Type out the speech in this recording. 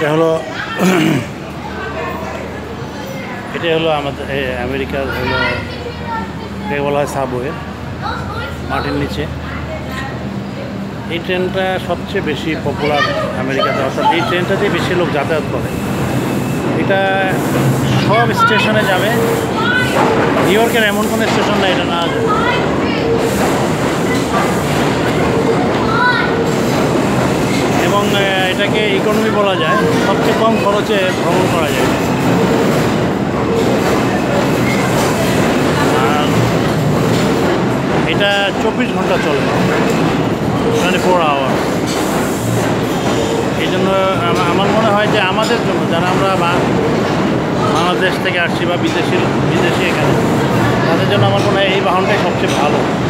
এটা হলো আমাদের আমেরিকার হলো এটাকে বলা হয় সাবওয়ে, মাটির নিচে। এই ট্রেনটা সবচেয়ে বেশি পপুলার আমেরিকাতে, অর্থাৎ এই ট্রেনটাতে বেশি লোক যাতায়াত করে। এটা সব স্টেশনে যাবে, নিউ ইয়র্কের এমন কোনো স্টেশন না এটা না যাবে। এবং এটাকে ইকোনমি বলা যায়, সবচেয়ে কম খরচে ভ্রমণ করা যায়। আর এটা 24 ঘন্টা চলে, 24 আওয়ার। এই জন্য আমার মনে হয় যে আমাদের জন্য, যারা আমরা বাংলাদেশ থেকে আসছি বা বিদেশি এখানে, তাদের জন্য আমার মনে হয় এই বাহনটাই সবচেয়ে ভালো।